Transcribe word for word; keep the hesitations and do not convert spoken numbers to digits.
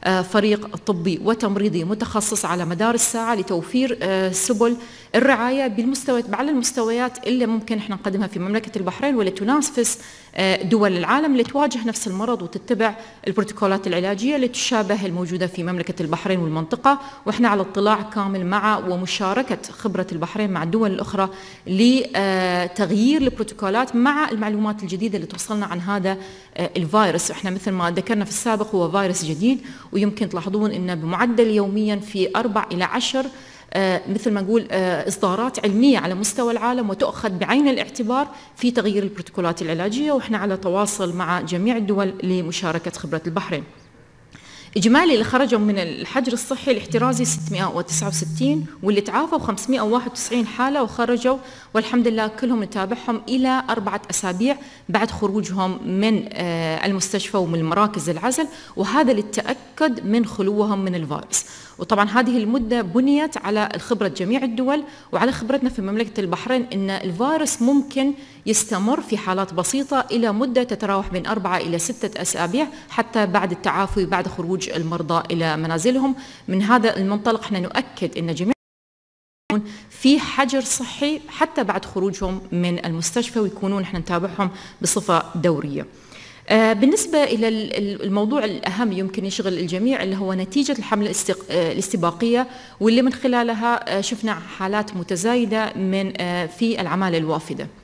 فريق طبي وتمريضي متخصص على مدار الساعة لتوفير سبل الرعاية بالمستوى على المستويات اللي ممكن احنا نقدمها في مملكة البحرين واللي تنافس دول العالم اللي تواجه نفس المرض وتتبع البروتوكولات العلاجية اللي تشابه الموجودة في مملكة البحرين والمنطقة. واحنا على اطلاع كامل مع ومشاركة خبرة البحرين مع الدول الأخرى لتغيير البروتوكولات مع المعلومات الجديدة اللي توصلنا عن هذا الفيروس. احنا مثل ما ذكرنا في السابق هو فيروس جديد، ويمكن تلاحظون انه بمعدل يوميا في أربع إلى عشر آه مثل ما نقول آه إصدارات علمية على مستوى العالم وتؤخذ بعين الاعتبار في تغيير البروتوكولات العلاجية، وإحنا على تواصل مع جميع الدول لمشاركة خبرة البحرين. إجمالي اللي خرجوا من الحجر الصحي الاحترازي ستمئة وتسعة وستين، واللي تعافوا خمسمئة وواحد وتسعين حالة وخرجوا والحمد لله كلهم نتابعهم إلى أربعة أسابيع بعد خروجهم من آه المستشفى ومن مراكز العزل، وهذا للتأكد من خلوهم من الفيروس. وطبعا هذه المدة بنيت على خبرة جميع الدول وعلى خبرتنا في مملكة البحرين أن الفيروس ممكن يستمر في حالات بسيطة إلى مدة تتراوح بين أربعة إلى ستة أسابيع حتى بعد التعافي بعد خروج المرضى إلى منازلهم. من هذا المنطلق احنا نؤكد أن جميع في حجر صحي حتى بعد خروجهم من المستشفى ويكونون احنا نتابعهم بصفة دورية. بالنسبة إلى الموضوع الأهم يمكن يشغل الجميع اللي هو نتيجة الحملة الاستباقية، واللي من خلالها شفنا حالات متزايدة من في العمالة الوافدة.